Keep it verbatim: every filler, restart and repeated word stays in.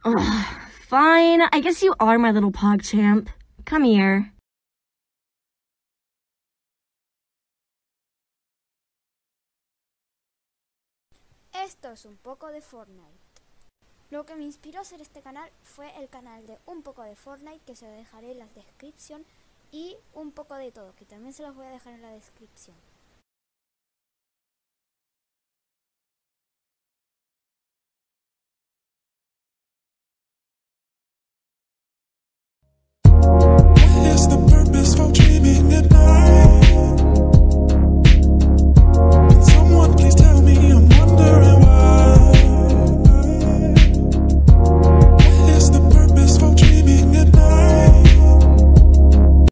Ugh, fine, I guess you are my little PogChamp. Come here. Esto es un poco de Fortnite. Lo que me inspiró a hacer este canal fue el canal de Un poco de Fortnite, que se lo dejaré en la descripción, y un poco de todo, que también se los voy a dejar en la descripción.